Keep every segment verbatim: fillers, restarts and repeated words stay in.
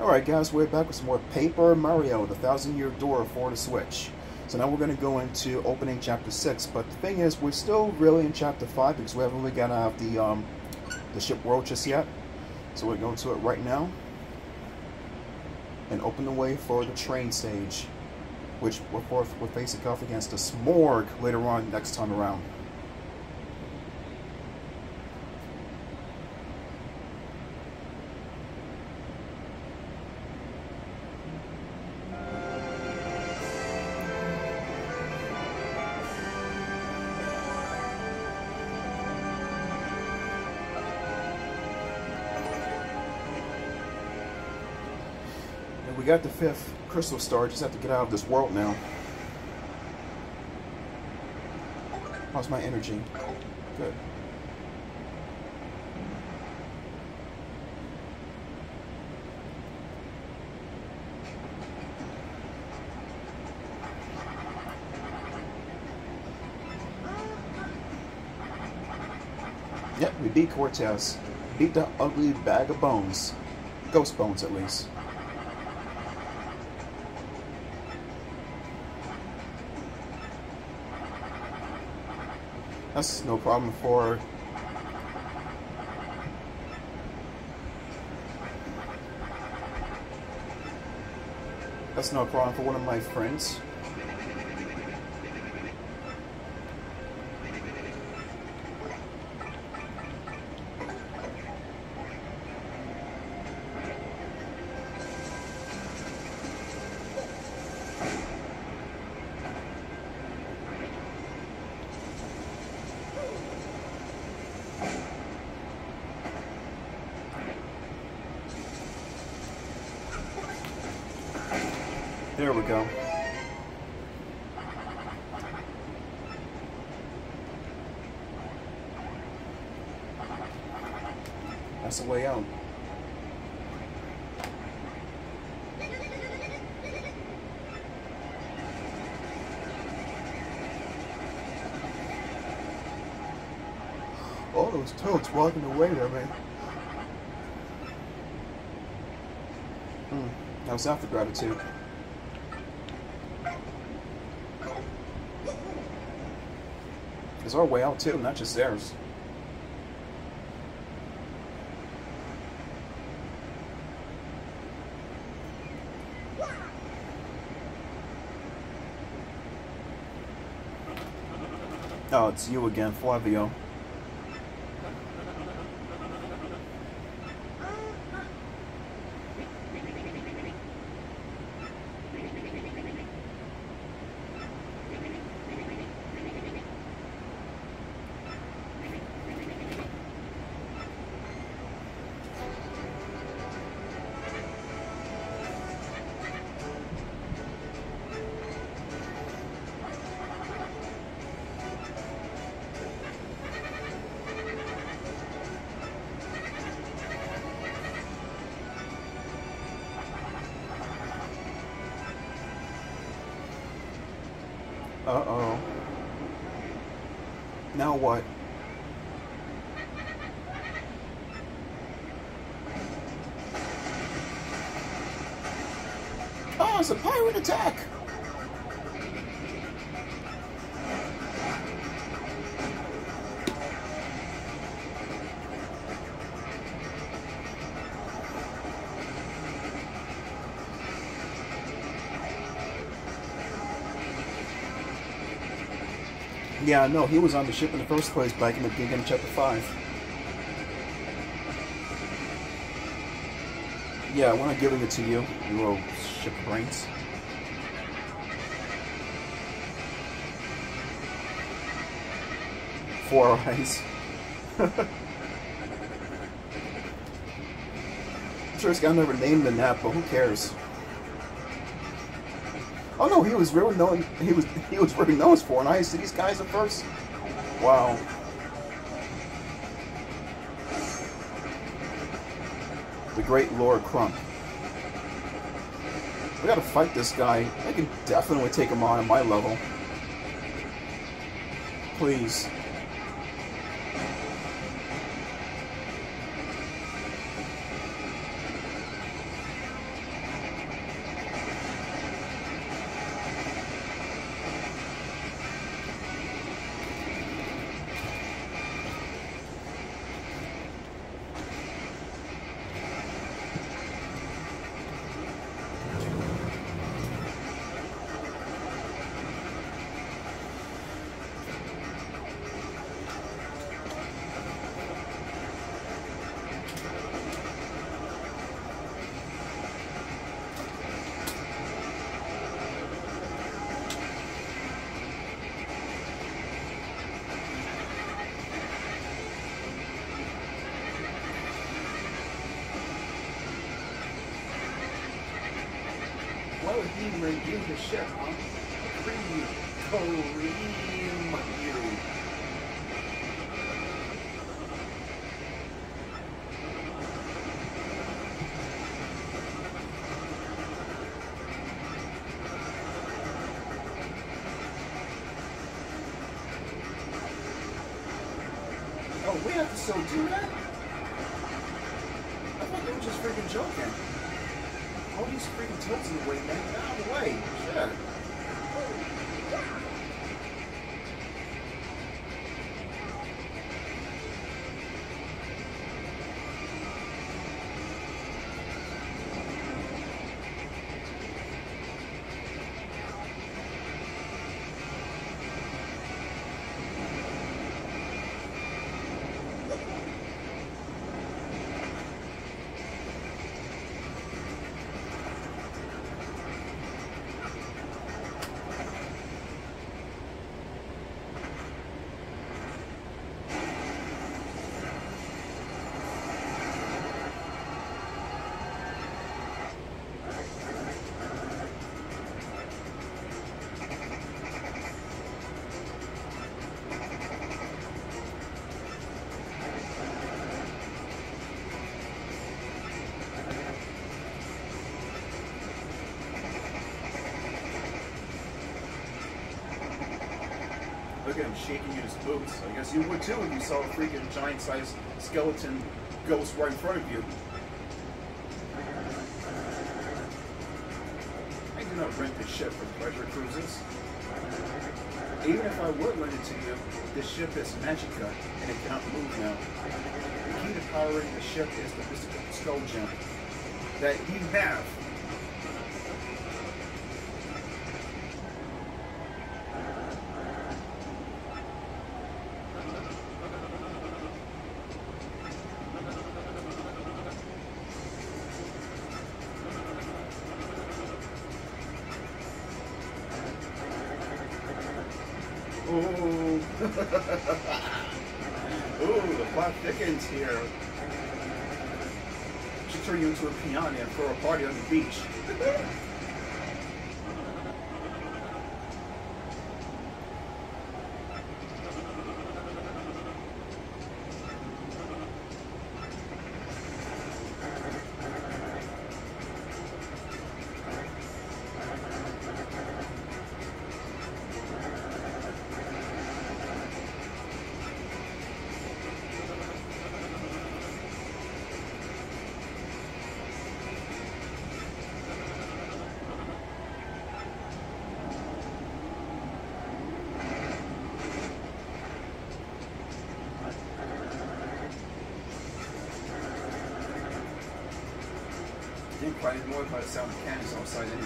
Alright guys, we're back with some more Paper Mario, the Thousand Year Door for the Switch. So now we're going to go into opening chapter six, but the thing is, we're still really in chapter five because we haven't really got out of the, um, the ship world just yet. So we're going to it right now. And open the way for the train stage, which we're, we're facing off against the Smorg later on next time around. We got the fifth crystal star, just have to get out of this world now. How's my energy? Good. Yep, we beat Cortez. Beat the ugly bag of bones. Ghost bones, at least. That's no problem for That's no problem for one of my friends. There we go. That's the way out. All those toads walking away there, man. Hmm. That was after gratitude. It's our way out too, not just theirs. Oh, it's you again, Flavio. Uh-oh. Now what? Oh, it's a pirate attack! Yeah, no, he was on the ship in the first place back in the beginning of chapter five. Yeah, when I'm giving it to you, you little ship brains. Four eyes. I'm sure this guy never named the nap, but who cares? Oh no, he was really known. He was he was really known for, and I see these guys at first. Wow. The great Lord Crump. We gotta fight this guy. I can definitely take him on at my level. Please. Oh, he reviewed the ship, huh? Cream. Cream you. Oh, we have to still do that? I thought they were just freaking joking. All these freaking tilts in the way, man. Get out of the way. Shit. Look at him shaking in his boots. I guess you would too if you saw a freaking giant-sized skeleton ghost right in front of you. I do not rent this ship for pleasure cruises. Even if I would lend it to you, this ship is Magica and it cannot move now. The key to powering the ship is the mystical skull gem that you have. Ooh. Ooh, the plot thickens here. Should turn you into a piano and throw a party on the beach. I think probably more by the sound of cannons outside anyway.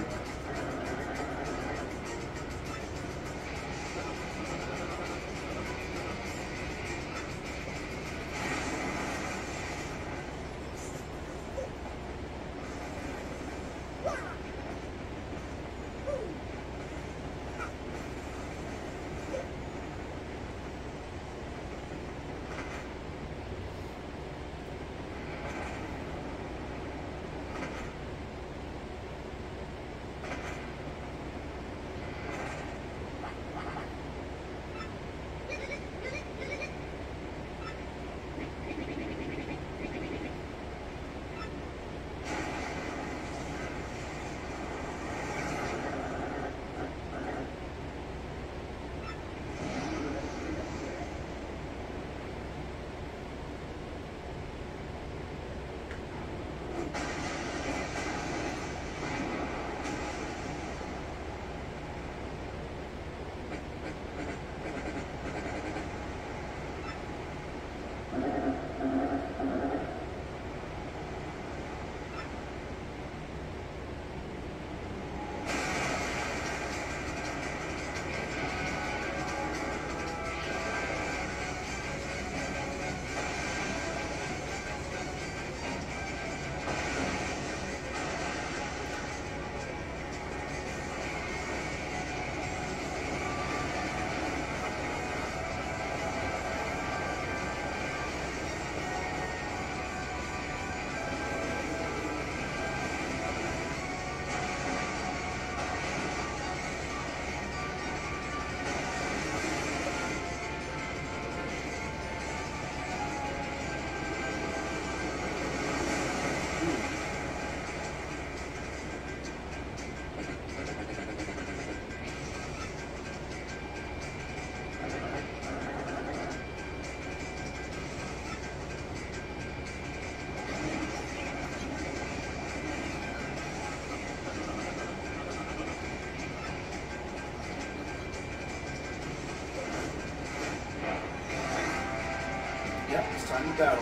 battle.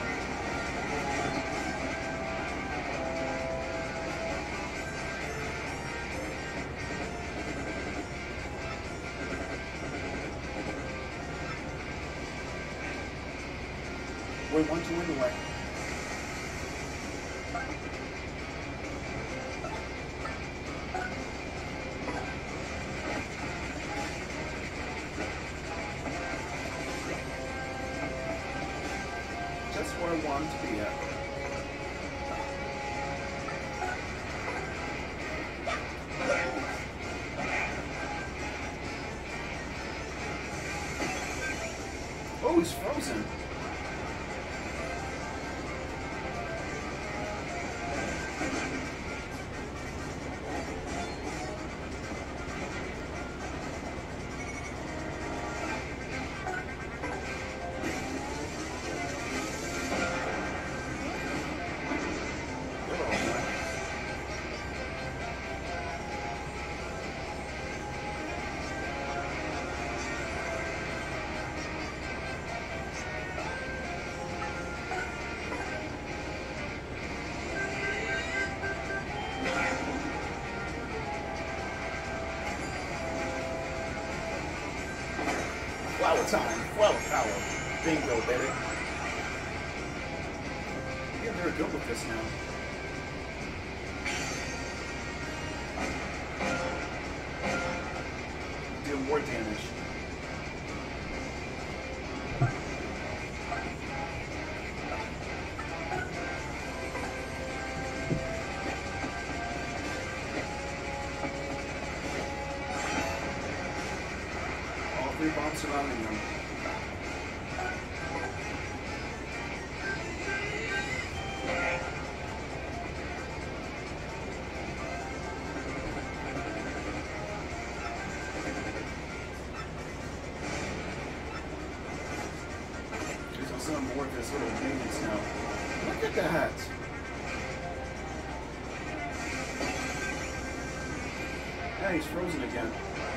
We want to anyway. That's where I want to be at. Oh, he's frozen. Flower time, flower power. Bingo, baby. I'm getting very good with this now. Deal more damage. Three bombs surrounding them. There's also more of this little minions now. Look at that! Yeah, he's frozen again.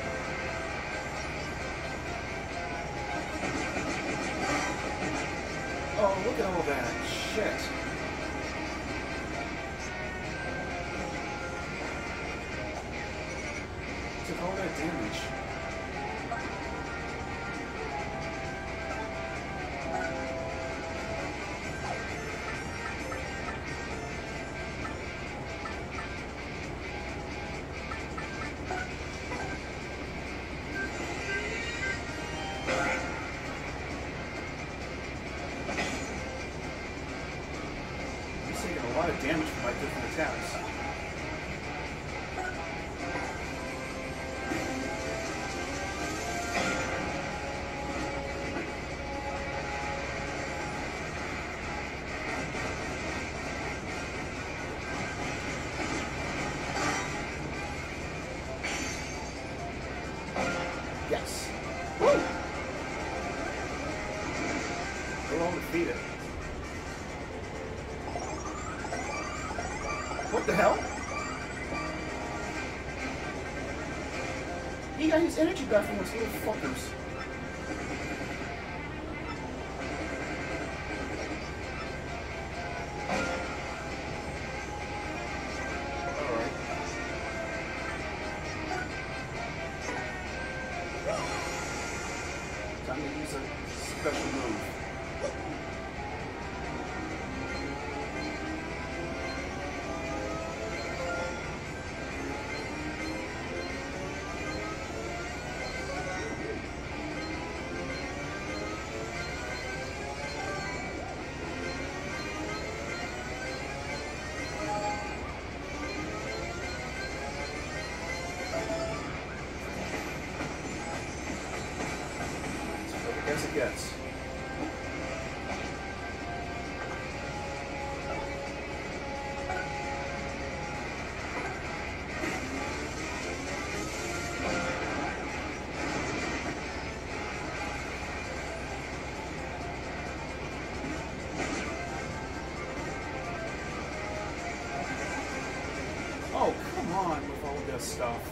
Oh, look at all that shit. Took all that damage. Taking a lot of damage from my different attacks. Yes. Woo! We're all defeated. What the hell? He got his energy back from those little fuckers. Alright. Time to use a special move. As it gets. Oh, come on with all this stuff.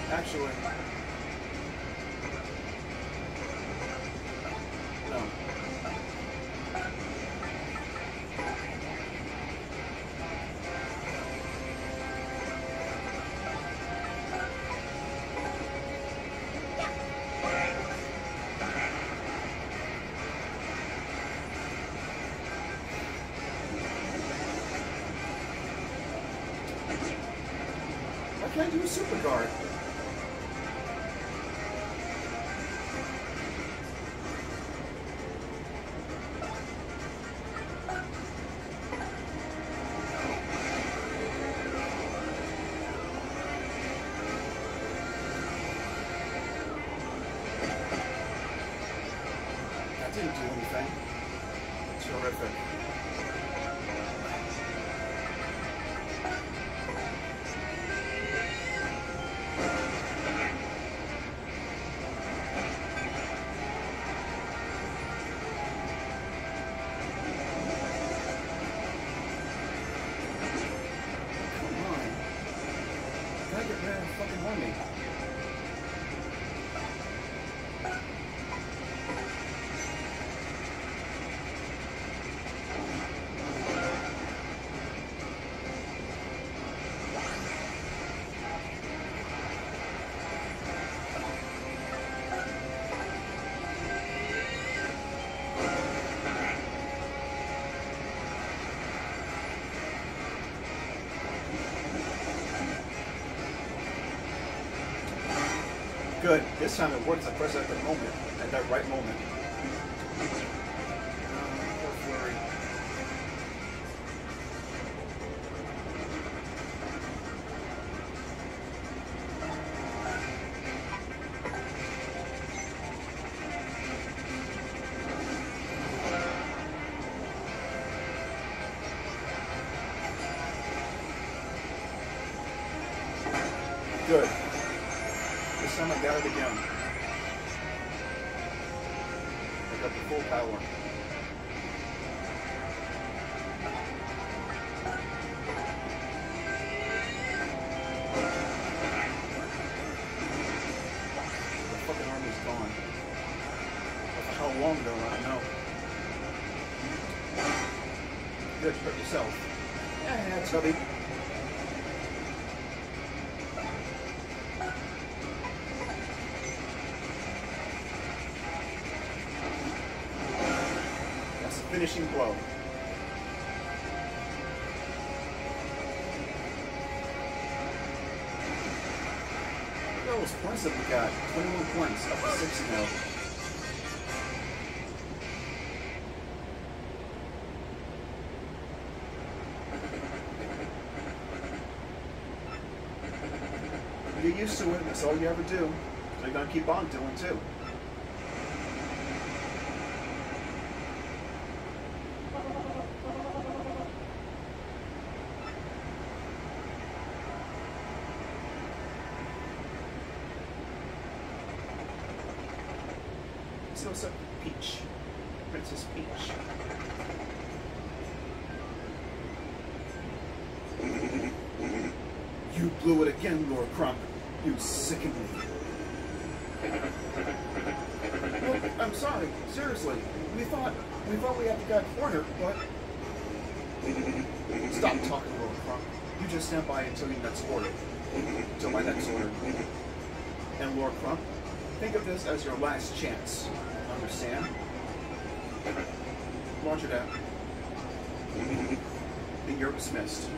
Actually, no. I can't do a super guard. That didn't do anything. Terrific. Fucking horny. Good. This time it works. I press it at the moment, at that right moment. Poor Flurry. Good. This time I got it again. I got the full power. The fucking army's gone. For how long though, I don't know. Good, hurt yourself. Yeah, yeah, it's heavy. Finishing blow. Look at all those points that we got. twenty-one points, up to sixty now. You get used to it, that's all you ever do. So you're gonna keep on doing too. So what's up, Peach? Princess Peach. You blew it again, Lord Crump. You sicken me. Look, I'm sorry. Seriously. We thought we thought we had the guy cornered, but stop talking, Lord Crump. You just stand by until your next order. Until my next order. And Lord Crump, think of this as your last chance. Understand? Launch it out. Then you're dismissed.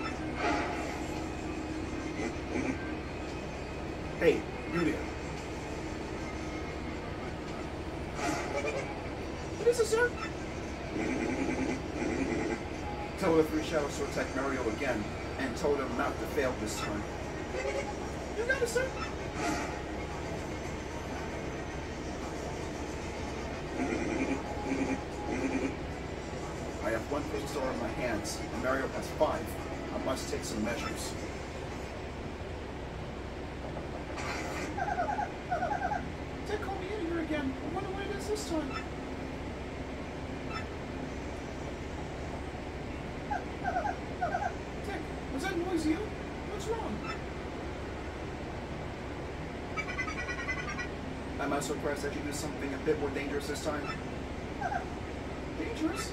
Hey, you there. What is this, sir? Tell the three shadows to attack Mario again, and tell them not to fail this time. You got it, sir. I have one pistol in my hands, and Mario has five. I must take some measures. Dick called me in here again. I wonder what it is this time. Dick, was that noise you? What's wrong? must request that you do something a bit more dangerous this time. Dangerous?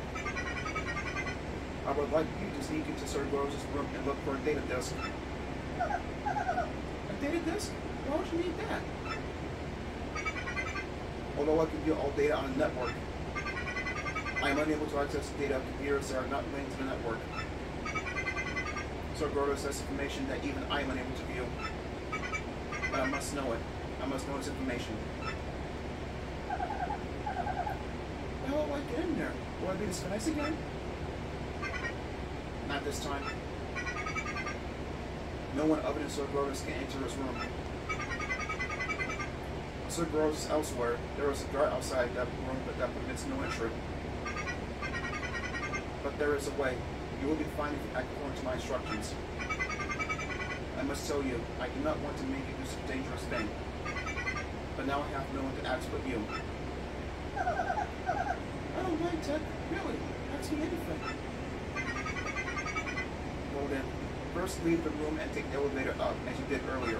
I would like you to sneak into Sir Grose's room and look for a data disk. A data disk? Why would you need that? Although I can view all data on a network, I am unable to access data of computers that are not linked to the network. Sir Grose has information that even I am unable to view. But I must know it. I must know his information. How will I get in there? Will I be disguised again? Not this time. No one other than Sir Grose can enter his room. Sir Grose is elsewhere. There is a guard outside that room, but that permits no entry. But there is a way. You will be fine if you act according to my instructions. I must tell you, I do not want to make you do such a dangerous thing. But now I have no one to ask but you. I don't mind, Ted. Really. Ask me anything. Well then, first leave the room and take the elevator up, as you did earlier.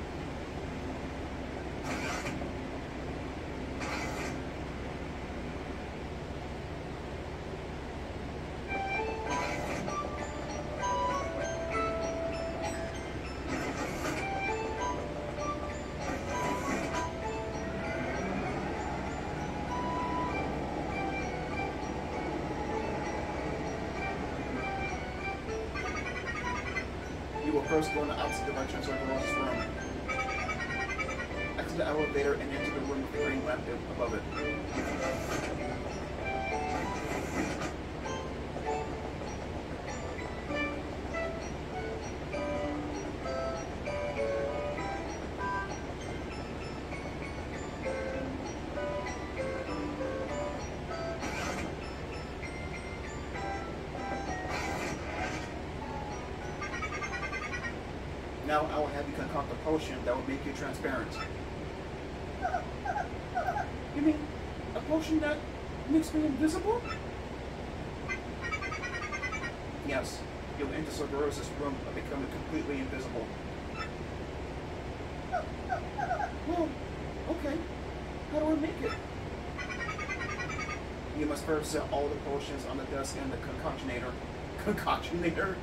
You will first go in the opposite direction of Sir Grose's room. Exit the elevator and enter the room with the green lamp above it. Now I will have you concoct a potion that will make you transparent. You mean a potion that makes me invisible? Yes, you'll enter Sir Grose's room and become completely invisible. Well, okay. How do I make it? You must first set all the potions on the desk in the concoctionator. Concoctionator?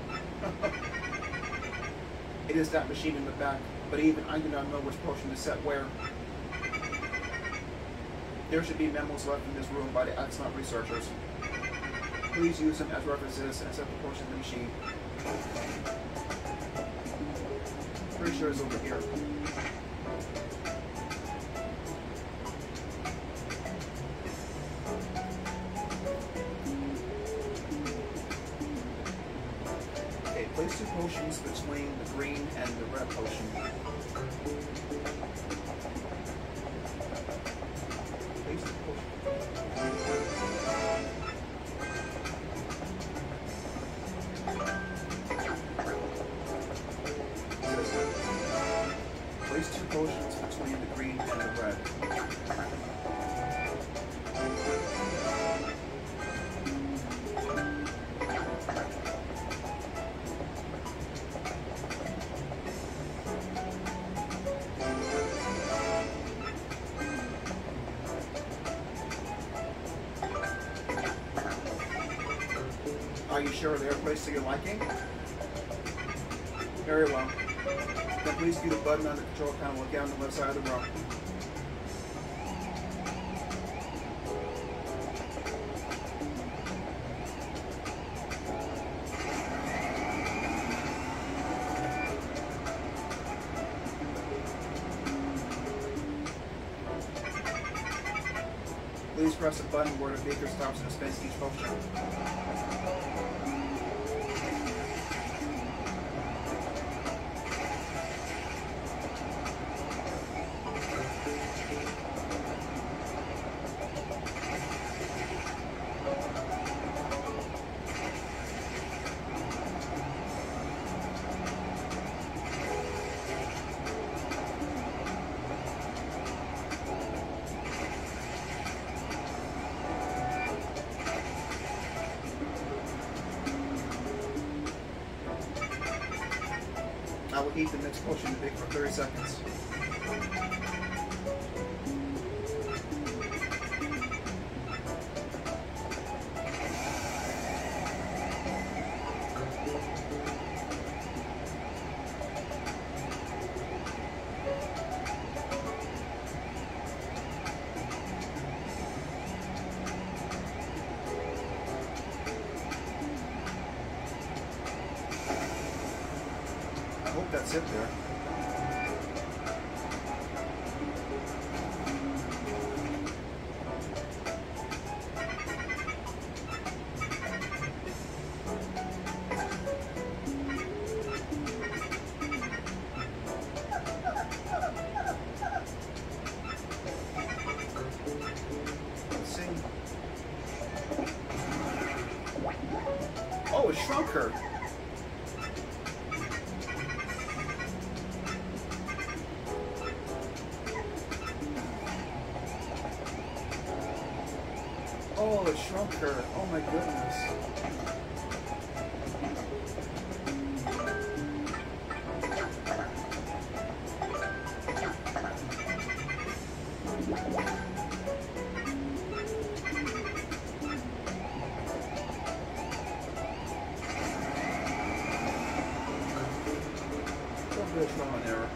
It is that machine in the back, but even I do not know which potion to set where. There should be memos left in this room by the Axonot researchers. Please use them as references and set the potion in the machine. Pretty sure it's over here. Place two potions between the green and the red potion. Place the potion. Place two potions between the green and the red. Are you sure they're placed to your liking? Very well. Then please do the button on the control panel look down on the left side of the room. Please press the button where the beaker stops and dispense each potion. I will heat the next potion to bake for thirty seconds. hope that's it there. Oh, it shrunk her. Oh, it shrunk her. Oh my goodness. Trial and error.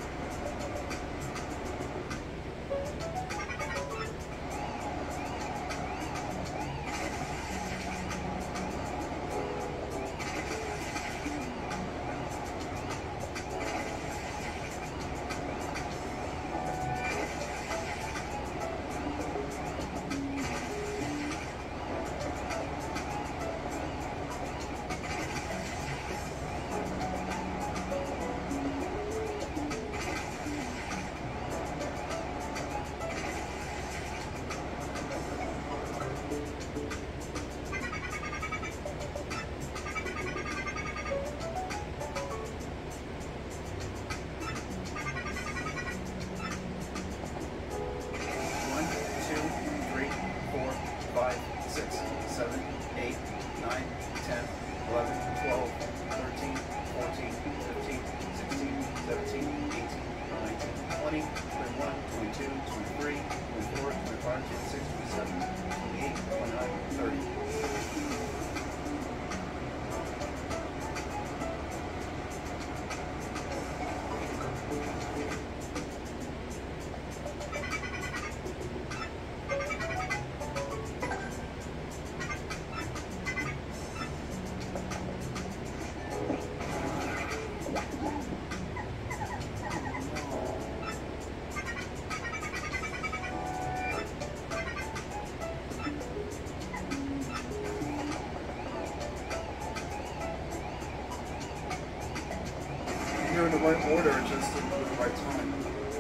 You're in the right order, just at the right time.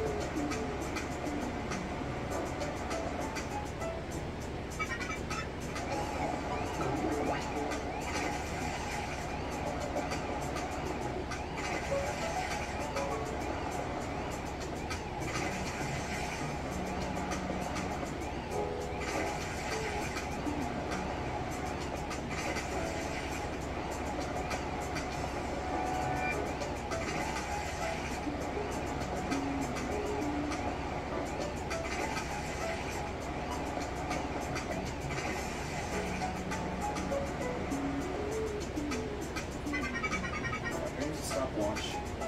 Stopwatch.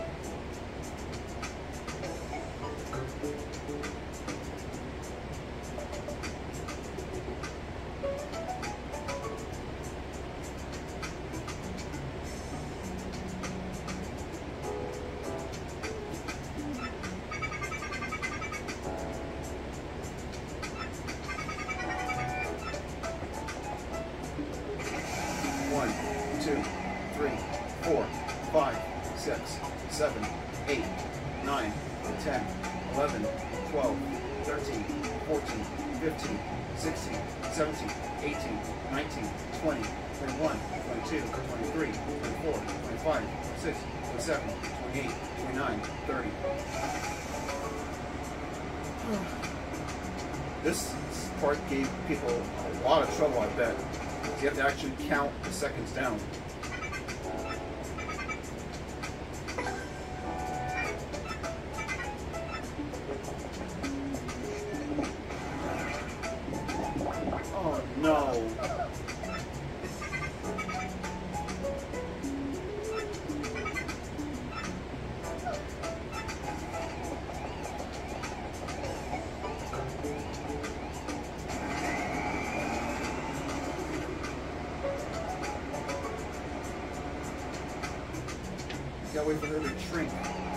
One, two, three, four, five, six, seven, eight, nine, ten, eleven, twelve, thirteen, fourteen, fifteen, sixteen, seventeen, eighteen, nineteen, twenty, twenty-one, twenty-two, twenty-three, twenty-four, twenty-five, twenty-six, twenty-seven, twenty-eight, twenty-nine, thirty. This part gave people a lot of trouble, I bet. You have to actually count the seconds down. Oh no. gotta wait for her to shrink.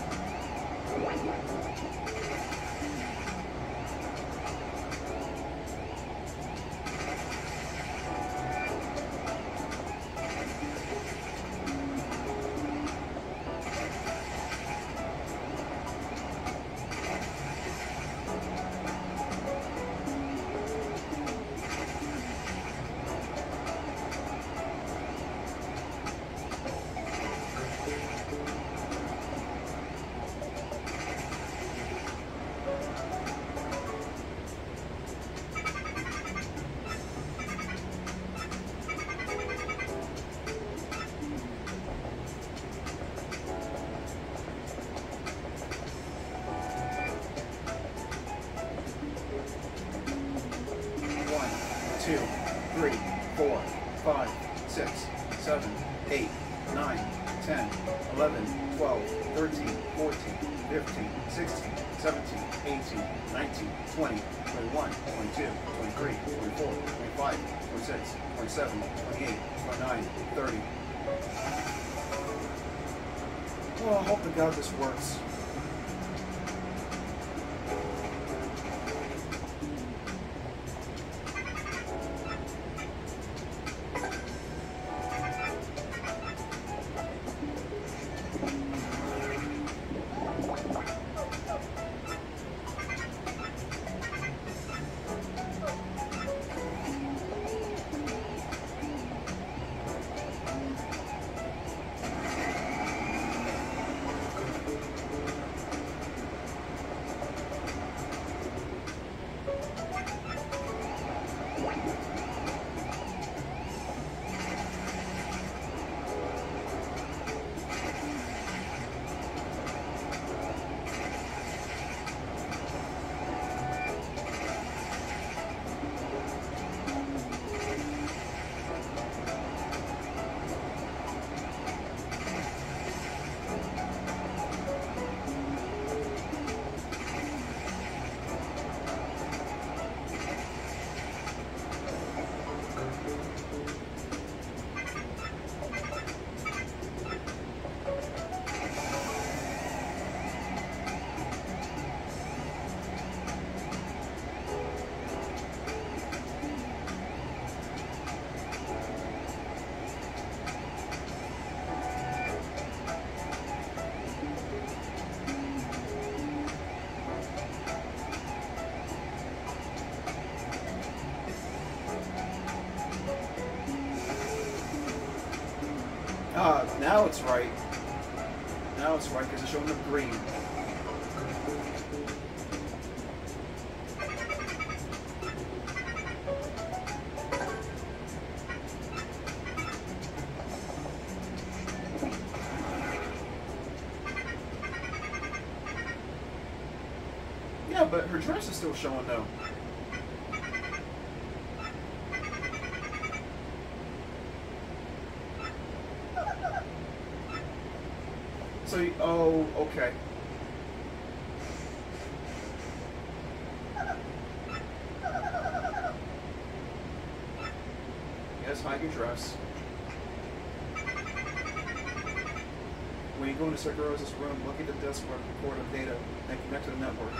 Two, three, four, five, six, seven, eight, nine, ten, eleven, twelve, thirteen, fourteen, fifteen, sixteen, seventeen, eighteen, nineteen, twenty, twenty-one, twenty-two, twenty-three, twenty-four, twenty-five, twenty-six, twenty-seven, twenty-eight, twenty-nine, thirty. Well, I hope to God this works. Ah, now it's right. Now it's right because it's showing up green. Yeah, but her dress is still showing though. So, oh, okay. Yes, hide your dress. When you go into Sakuro's room, look at the desk where record of data and connect to the network.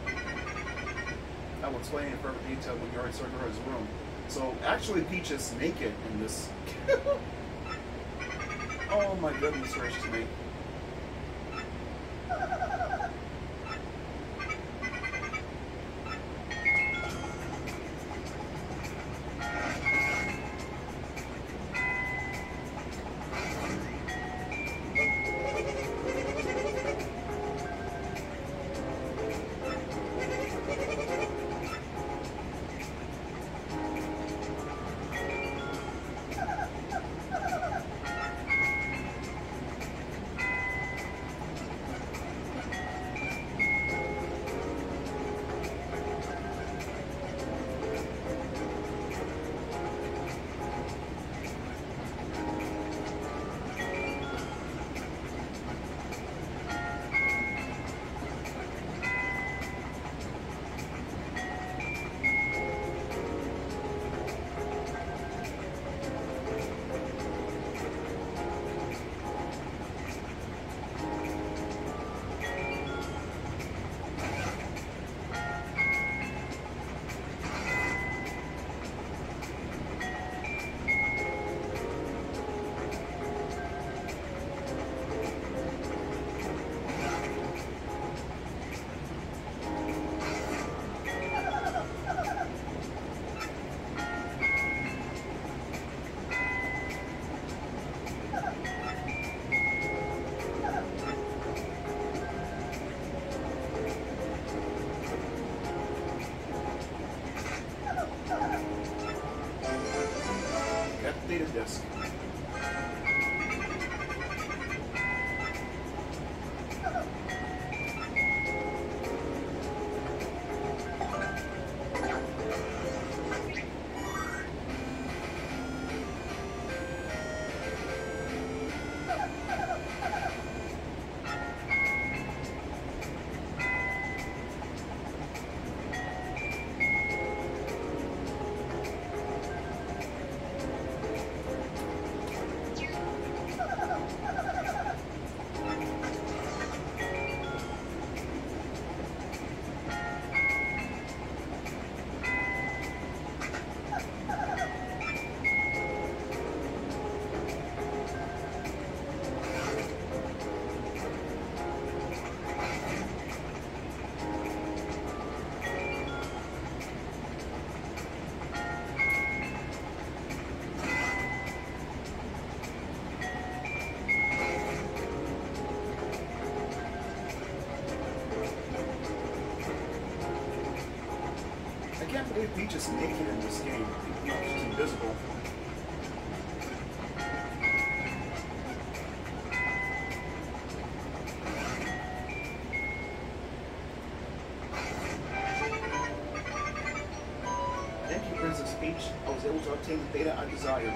I will explain in further detail when you're in Sakuro's room. So, actually, Peach is naked in this. Oh my goodness gracious me. can't believe Peach is naked in this game. You know, she's invisible. Thank you, Princess Peach. I was able to obtain the data I desired.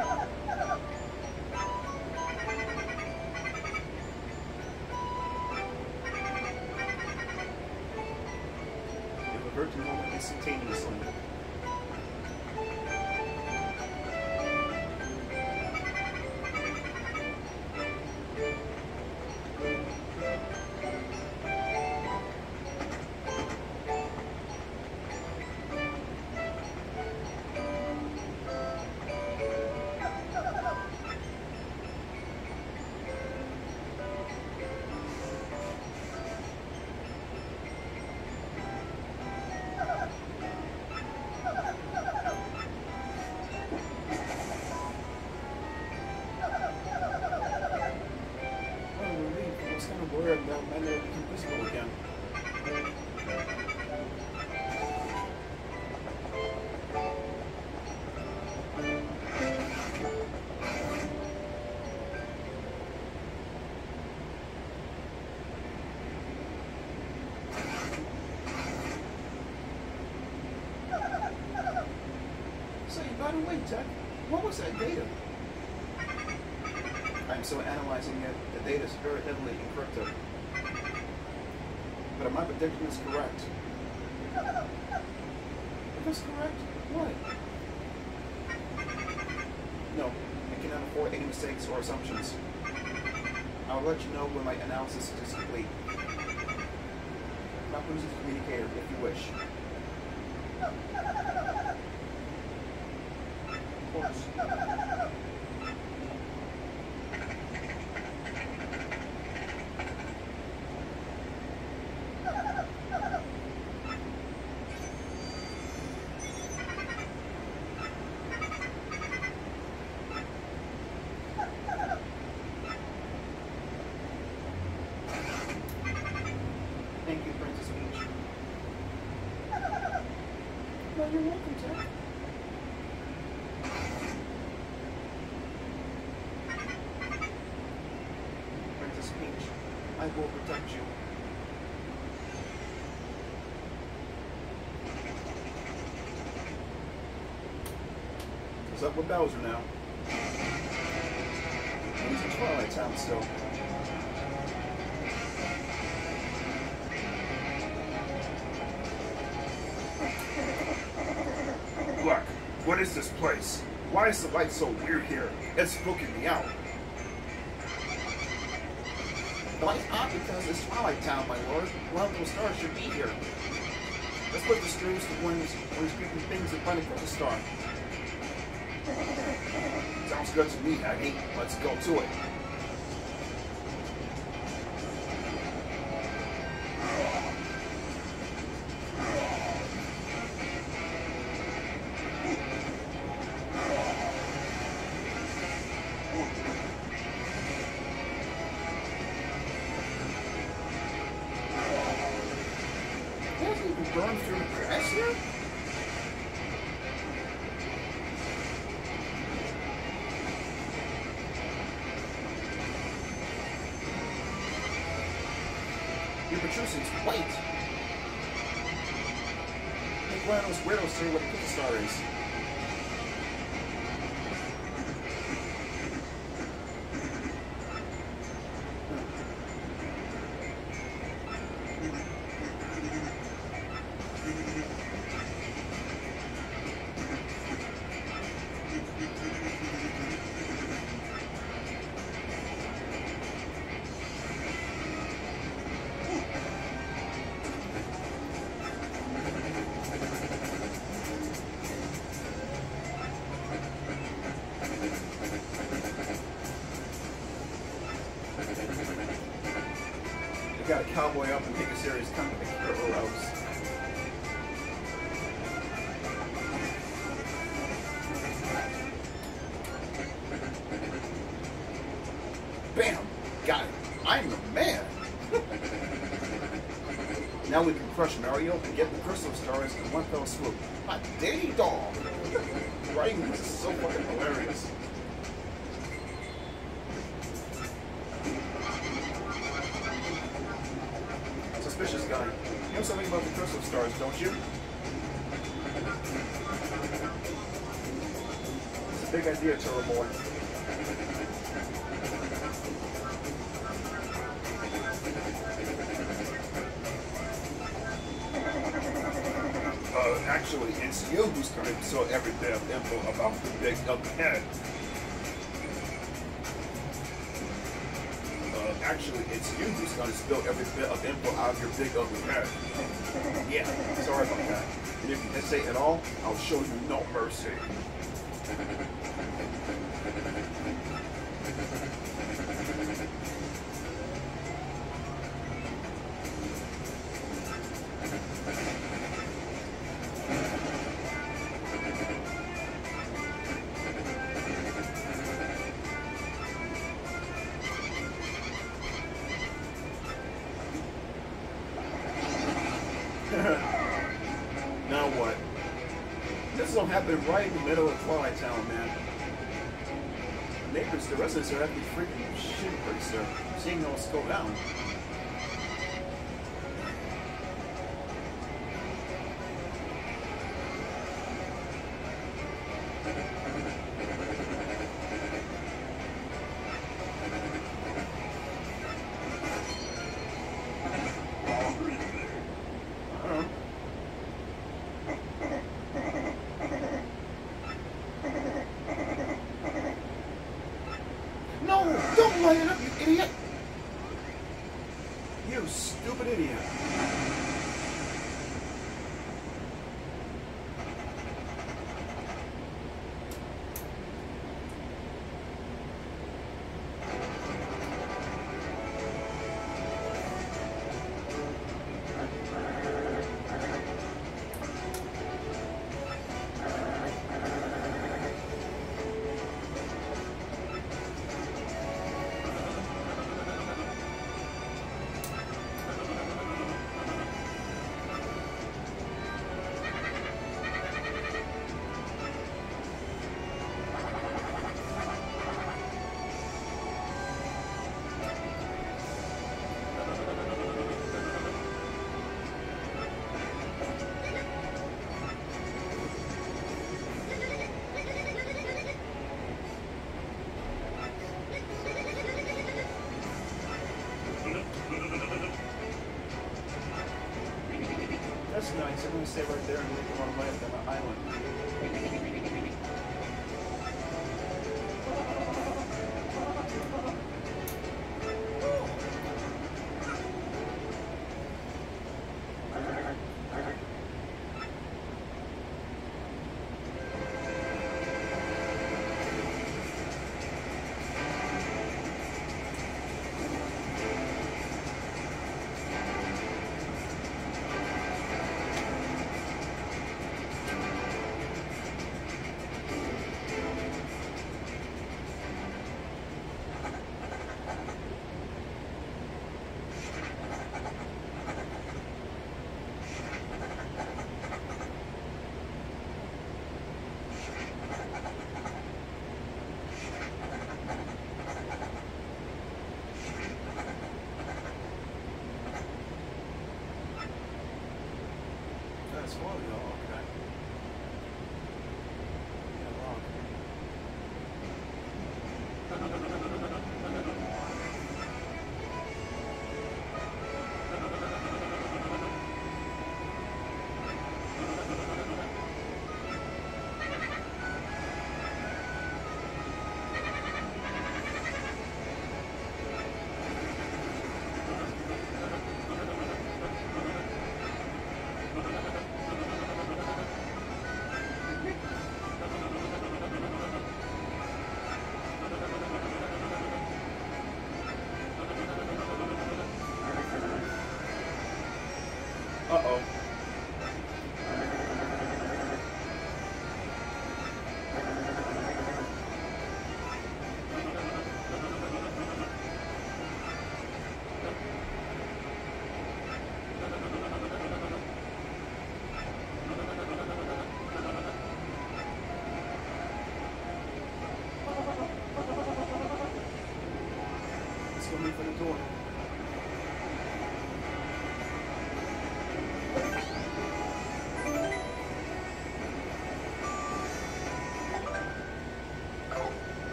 It reverted to normal instantaneously. Now men are invisible again. So you got away, Tech. What was that data? I'm still analyzing it. The data is very heavily encrypted. But my prediction is correct. If it's correct, what? No, I cannot afford any mistakes or assumptions. I'll let you know when my analysis is complete. Not losing the communicator if you wish. Of course. Thank you, Princess Peach. Well, you're welcome, Jack. Princess Peach, I will protect you. What's up with Bowser now? He's in Twilight Town still. Look, what is this place? Why is the light so weird here? It's spooking me out. The light's off because it's Twilight Town, my lord. One of those stars should be here. Let's put the screws to one of these, one of these creeping things in front of the star. Sounds good to me, Aggie. Let's go to it. Burn through the grass here? Your protrusion's white. Make one of those weirdos see what a pizza star is. Got a cowboy up and take a serious company hero routes. Bam! Got it. I'm the man! Now we can crush Mario and get the crystal stars in one fell swoop. Hot daddy dog! Writing this is so fucking hilarious. Suspicious guy. You know something about the crystal stars, don't you? It's a big idea, Turtle Boy. Uh, actually, it's you who's going to show every bit of info about the big ugly head. Uh, actually, it's you who's going to spill every bit of info out of your big ugly head. Yeah, sorry about that. And if you hesitate at all, I'll show you no mercy. Now what? This is all happening right in the middle of Twilight Town, man. Neighbors, the residents are having freaking shit bricks there, seeing all this go down. No! Don't light it up, you idiot! You stupid idiot. That's nice. I'm going to stay right there and leave them on land on the island.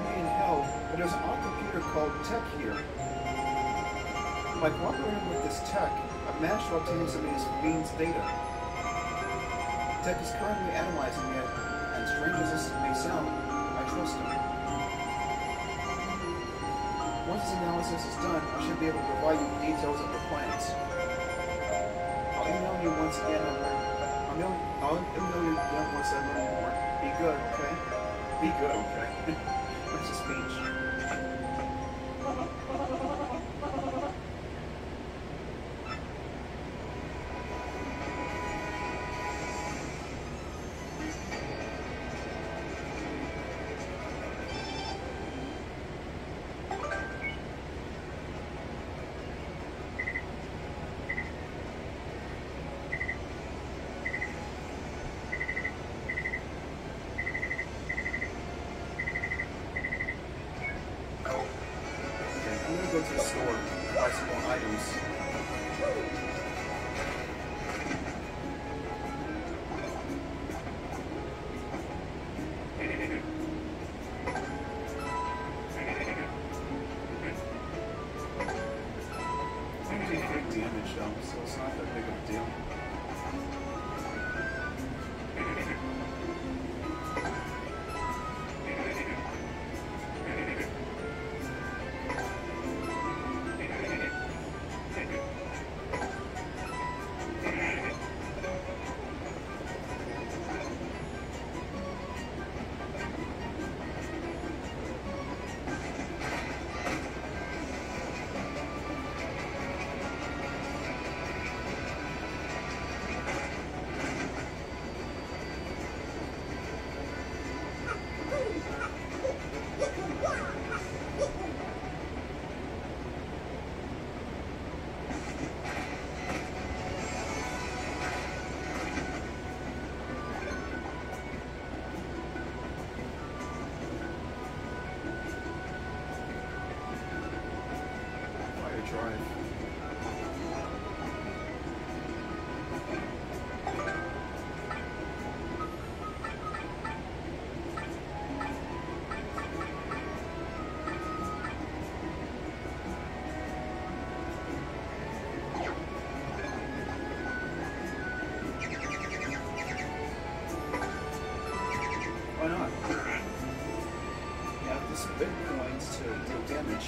be in hell, but there's an odd computer called Tech here. By cooperating with this Tech, I've managed to obtain some of these fiends' data. Tech is currently analyzing it, and strange as this may sound, I trust him. Once this analysis is done, I should be able to provide you with details of the plans. I'll email you once again. I'll email, I'll email you again once I learn more. Be good, okay? Be good, okay? What's the speech? Go to the store and buy some more items. I do big damage though, so it's not that big of a deal. Drive. Why not? You have this big points to deal damage.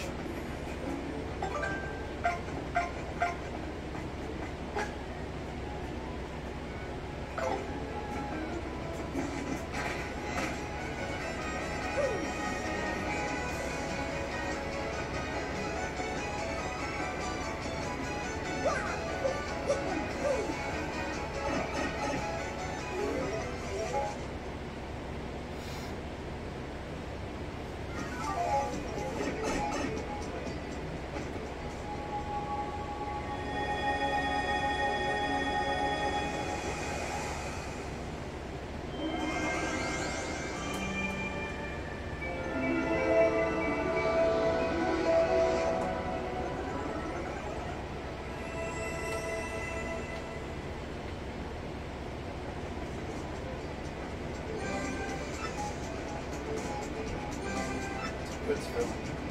Good stuff.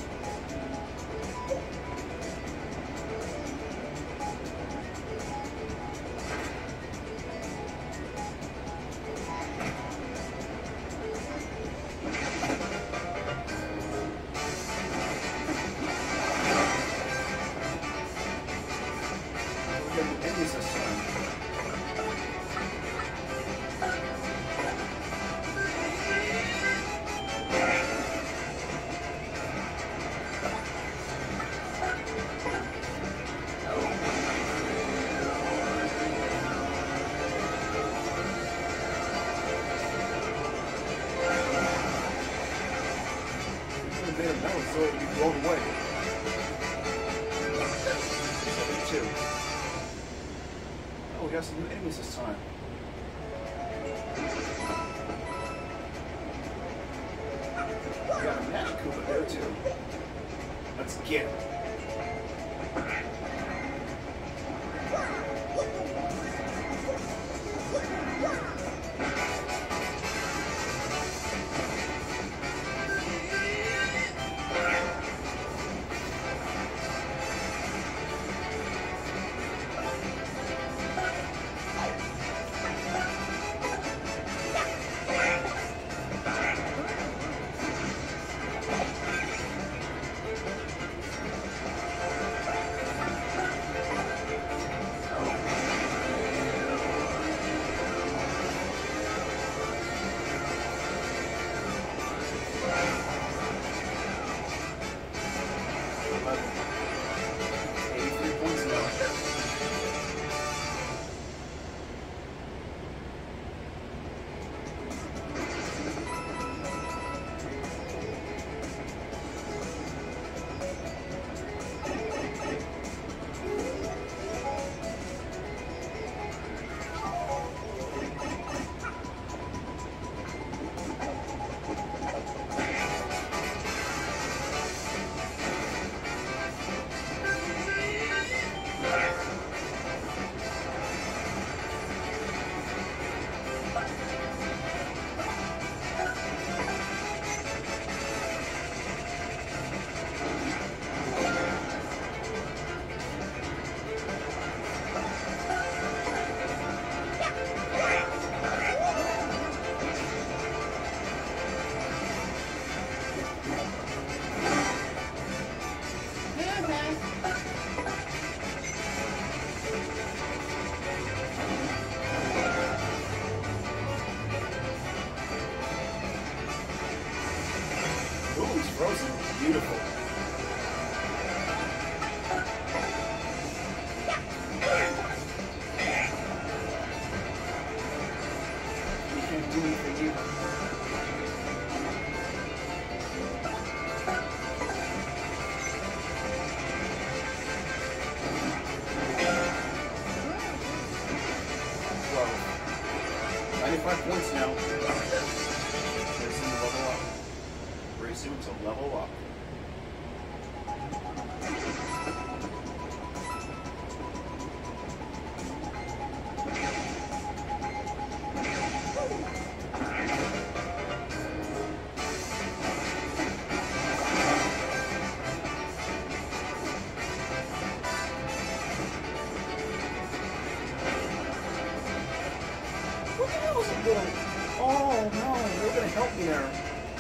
So it would be blown away. seventy-two. Oh, we got some new enemies this time. We got a Magic Koopa there too. Let's get it. level. eighty-three points now. Frozen. Beautiful. You can't do anything either. twelve. ninety-five points now. Very soon to level up. Very soon to level up. What the hell is it doing? Oh no, they're gonna help me there.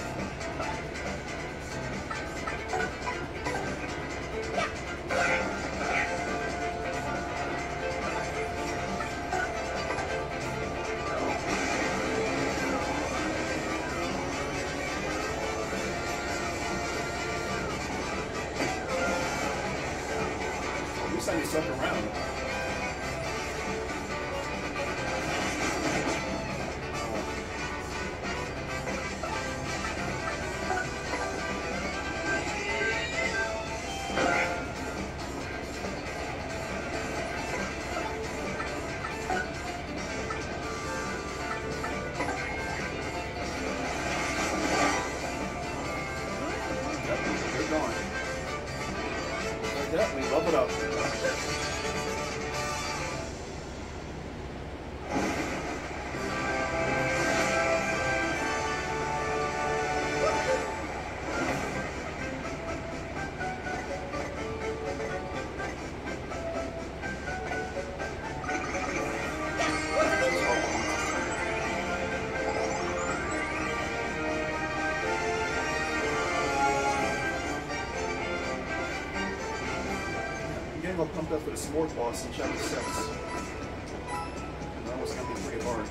At least I can suck around. We love it up. I'm getting all pumped up for the s'mores boss in chapter six. That was going to be pretty hard.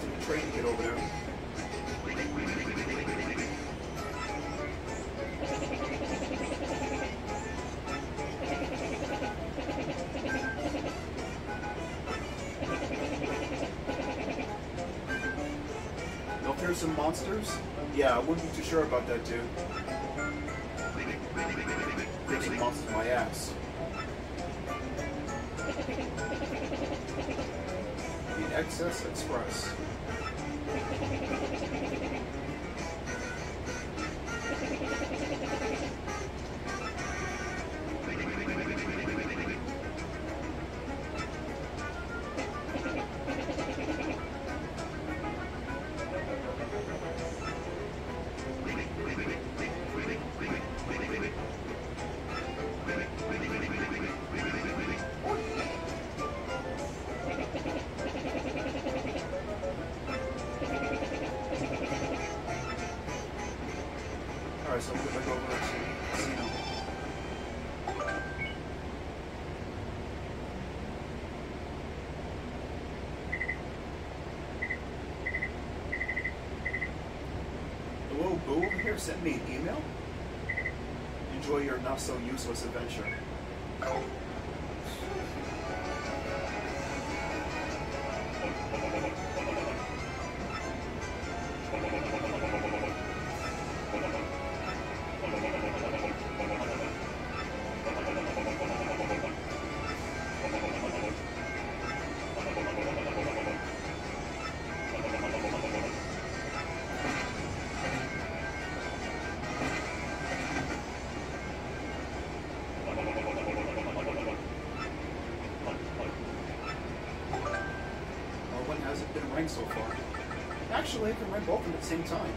take a train to get over there. If there's some monsters, yeah, I wouldn't be too sure about that, dude. There's some monsters in my ass. The Excess Express. Alright, so we're gonna go over to Casino. The little boo over here sent me an email. Enjoy your not so useless adventure. Hasn't been ranked so far. Actually, I can rank both of them at the same time.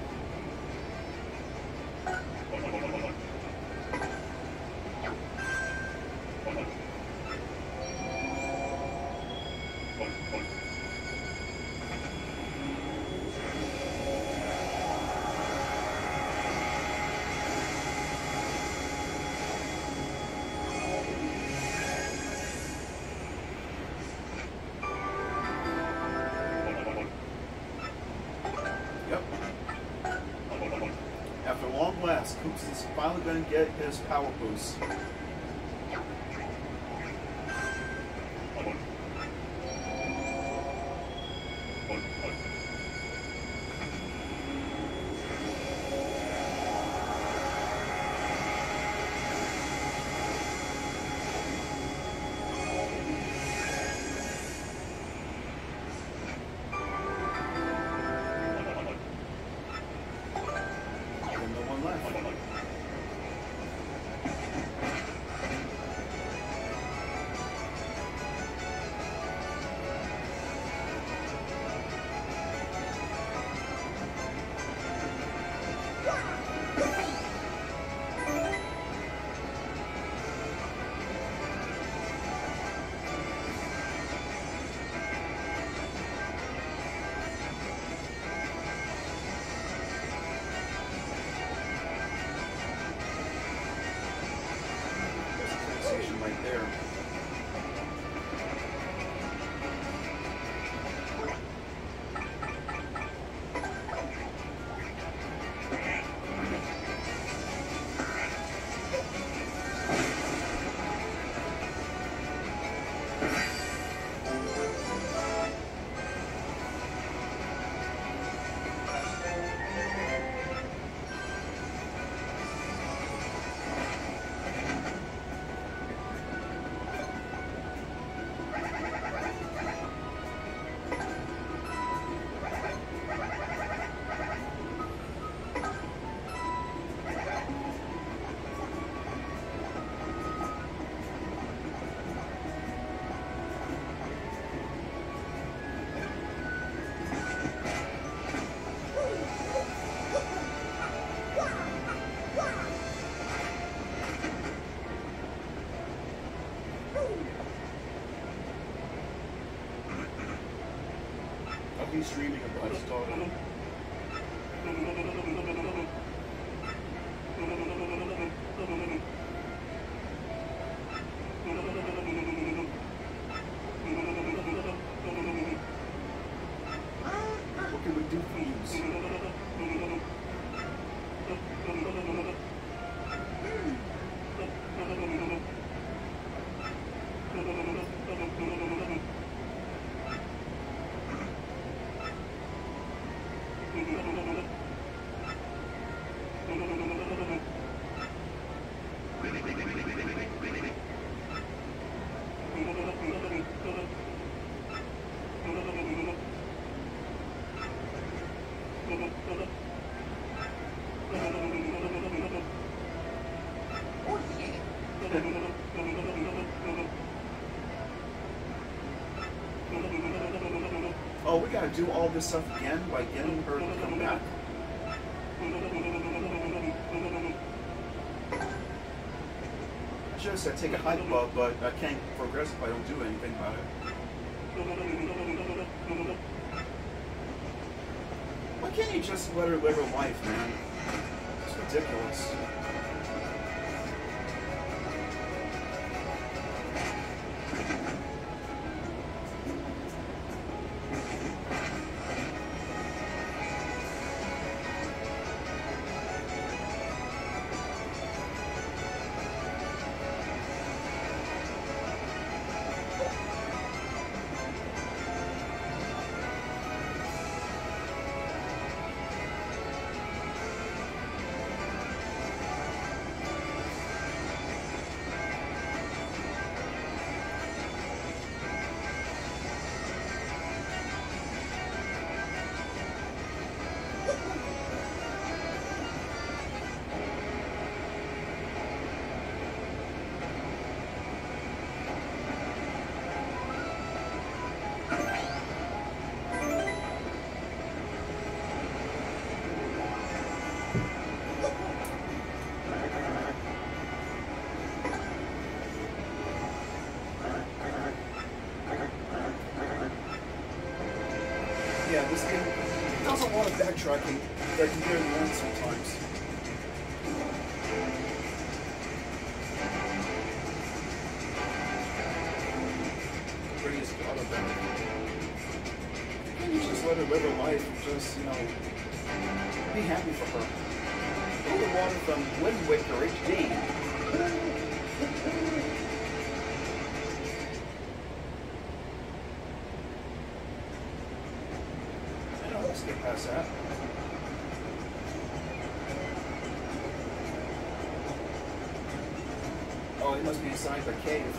After long last, Koops is finally going to get his power boost. Right there. I'll be streaming about his daughter. could we do for you? Oh, we gotta do all this stuff again by getting her to come back? I should have said take a hike above, but I can't progress if I don't do anything about it. Why can't you just let her live her life, man? It's ridiculous. Yeah, this game does a lot of backtracking that can get annoying sometimes. Prettiest auto back. Can you just let her live her life and just, you know, be happy for her? All the water from Wind Waker H D. Let's get past that. Oh, he must be inside the cave.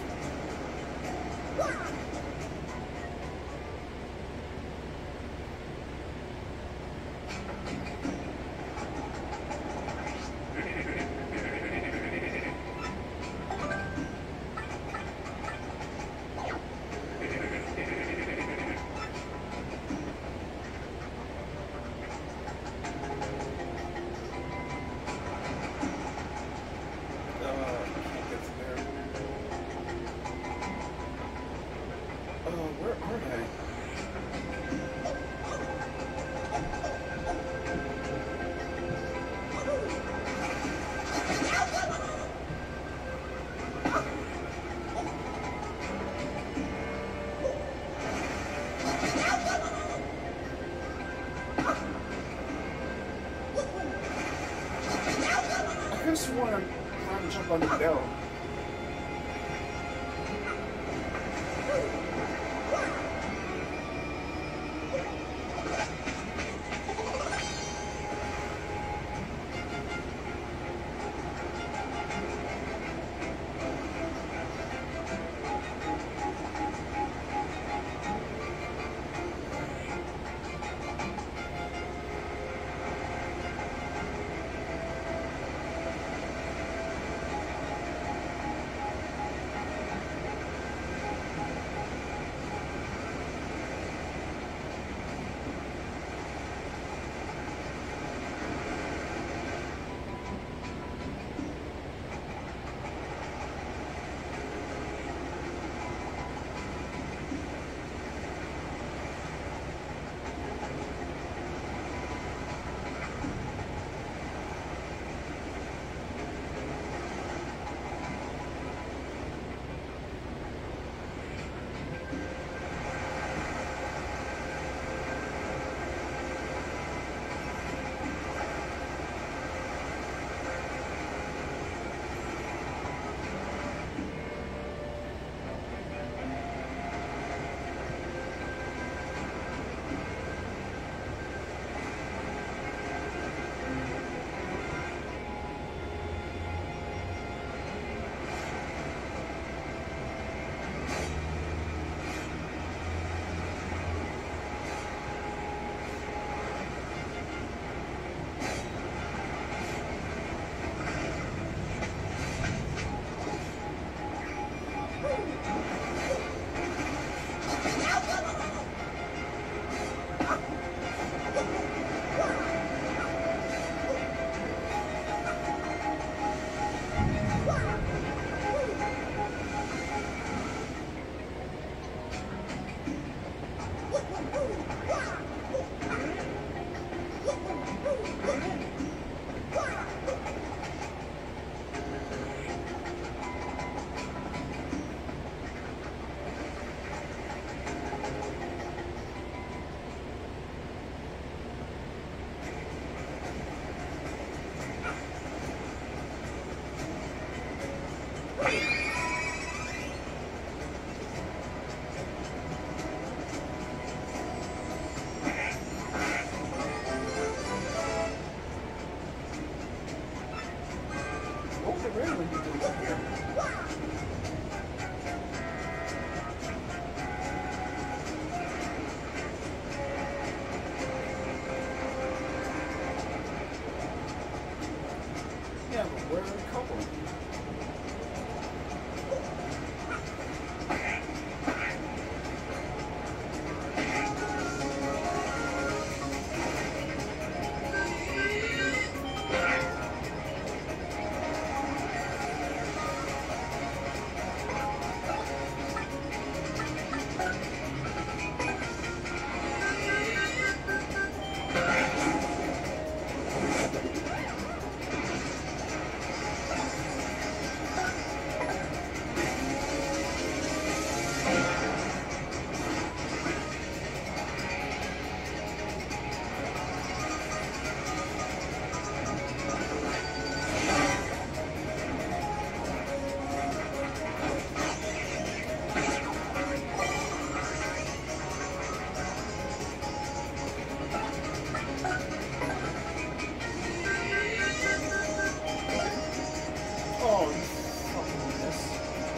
I just want to try to jump on the barrel. randomly be doing up here? Yeah, but where are the couple? Oh, you fucking mess.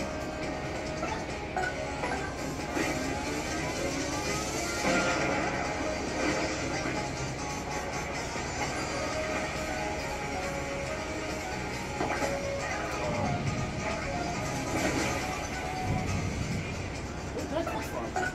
Where'd that come from?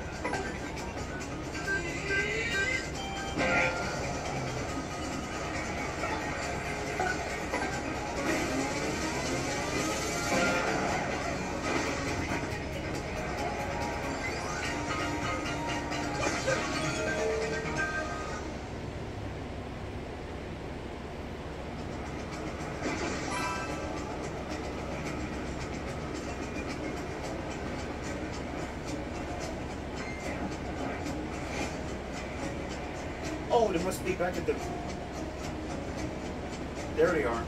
Oh, they must be back at the... There they are.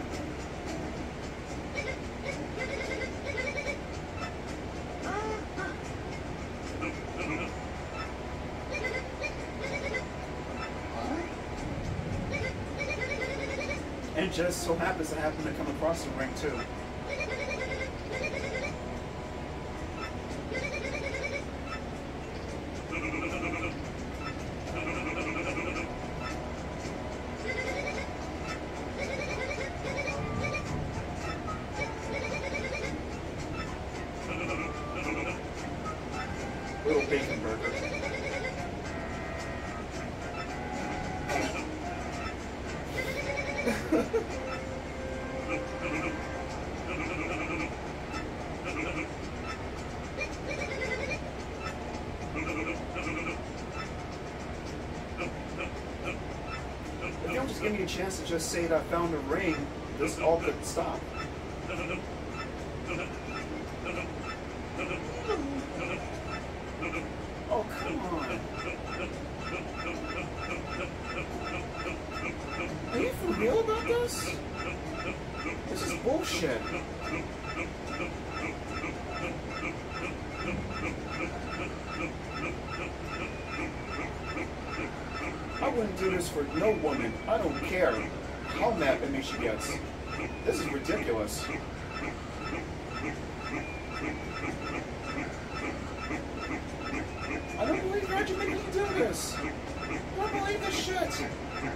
And it just so happens I happen to come across the ring too. Little bacon burger. If you don't just give me a chance to just say that I found a ring, this all could stop. Oh, come on. Are you for real about this? This is bullshit. I wouldn't do this for no woman. I don't care how mad at me she gets. This is ridiculous. I don't believe Roger making you do this. I don't believe this shit.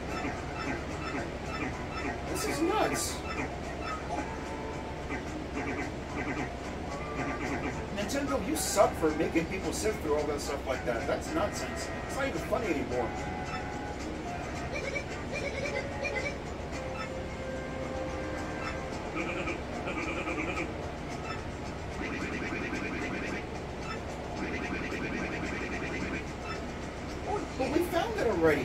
This is nuts. Nintendo, you suck for making people sit through all that stuff like that. That's nonsense. It's not even funny anymore. Oh, but we found it already.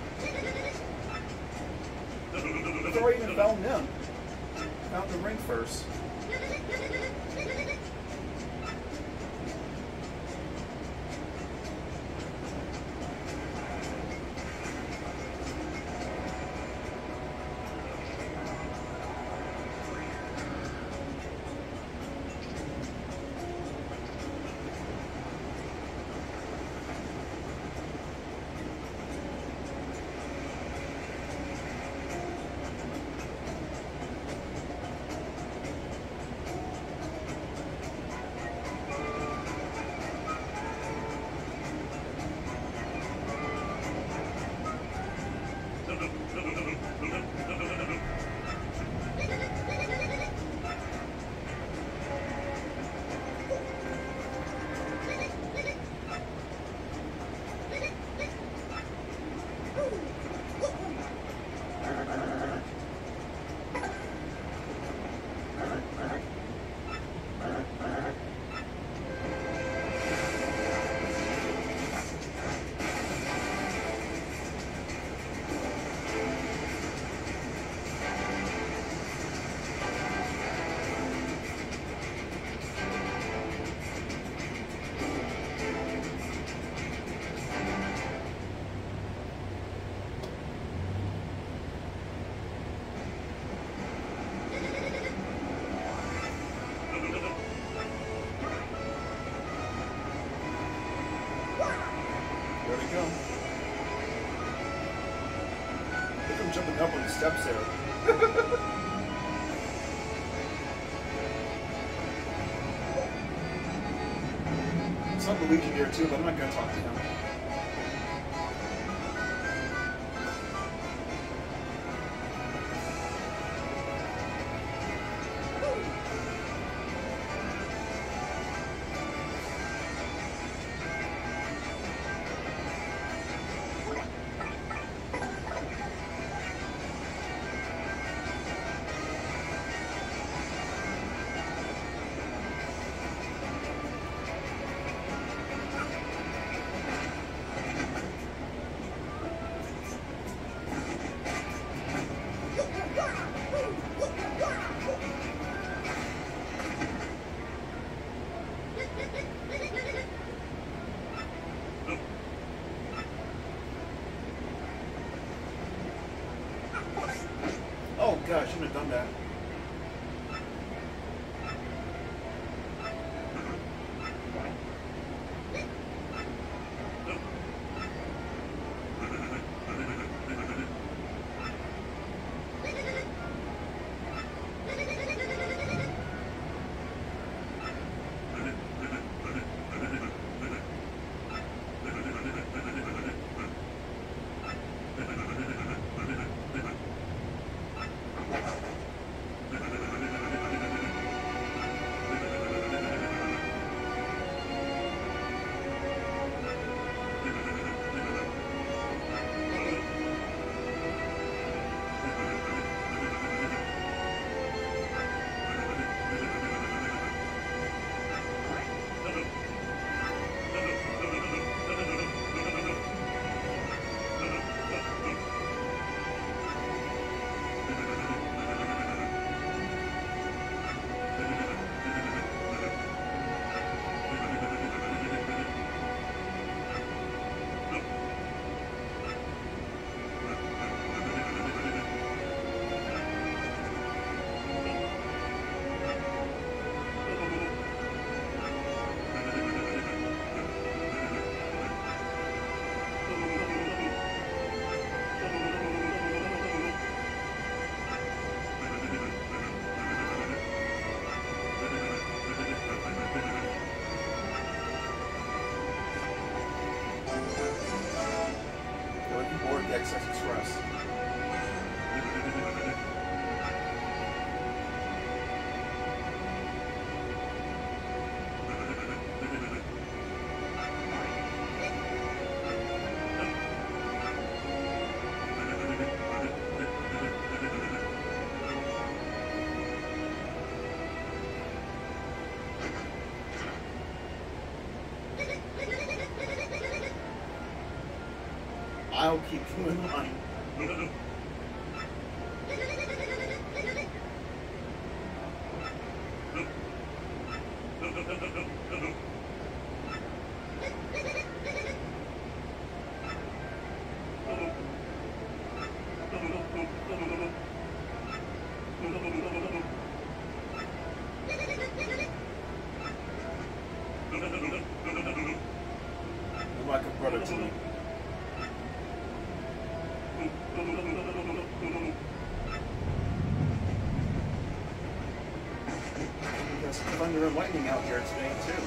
We've already even found them. Found the ring first. steps there. Saw Luigi there too, but I'm not going to talk to him. Oh gosh, I shouldn't have done that. The Excess Express. I'll keep you in line. You're like a brother to me. There's thunder and lightning out here today, too.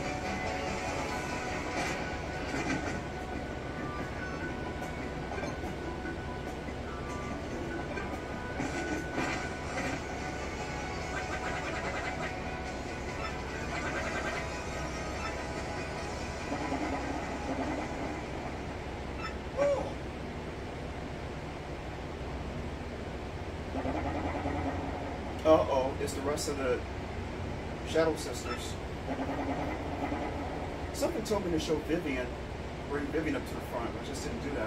Uh-oh, it's the rest of the Shadow Sisters. Something told me to show Vivian, bring Vivian up to the front, but I just didn't do that.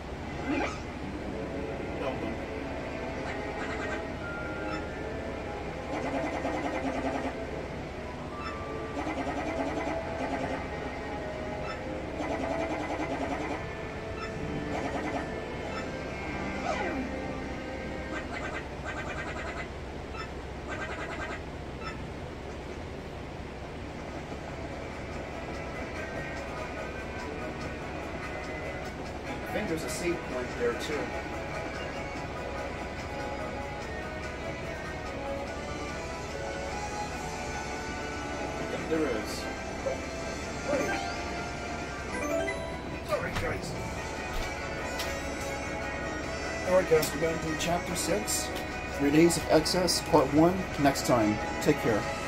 Help them. I think there's a save point there too. There is. Sorry, guys. Alright guys, we're going to do chapter six. Three Days of Excess, part one. Next time. Take care.